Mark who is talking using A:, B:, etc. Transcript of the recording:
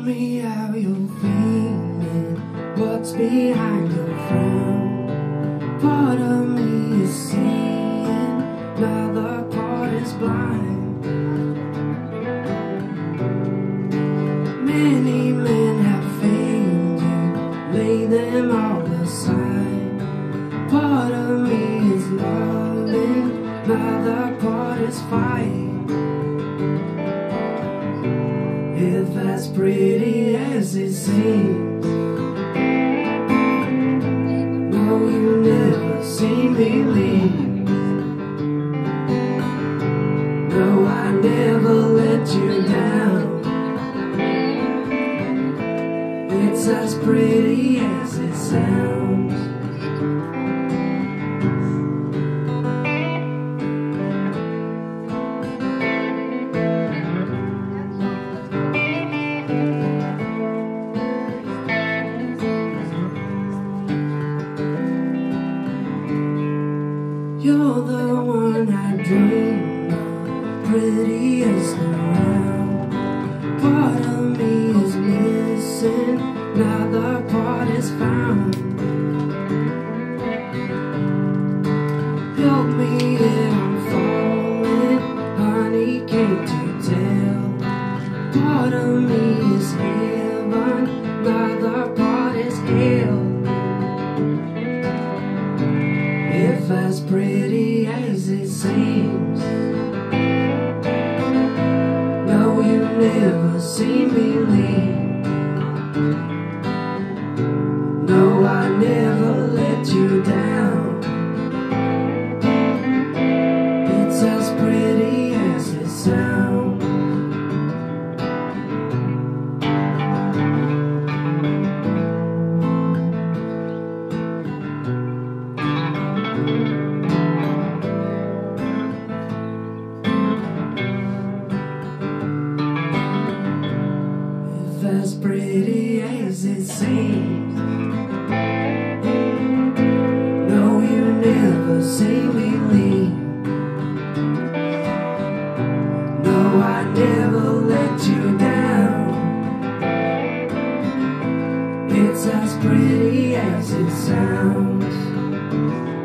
A: me how you're feeling, what's behind your frown. Part of me is seeing, another part is blind. Many men have failed you, lay them all aside. Part of me is loving, another part is fighting. If as pretty as it seems, no, you never see me leave. No, I never let you down. It's as pretty as it sounds. You're the one I dream of, prettiest around. Part of me is missing, another part is found. Help me if I'm falling, honey, can't you tell? Part of me is heaven, another part is hell. If as pretty as it seems, no, you never see me leave. No, I never let you down. It's as pretty as it sounds. As pretty as it seems, no, you never see me leave. No, I never let you down. It's as pretty as it sounds.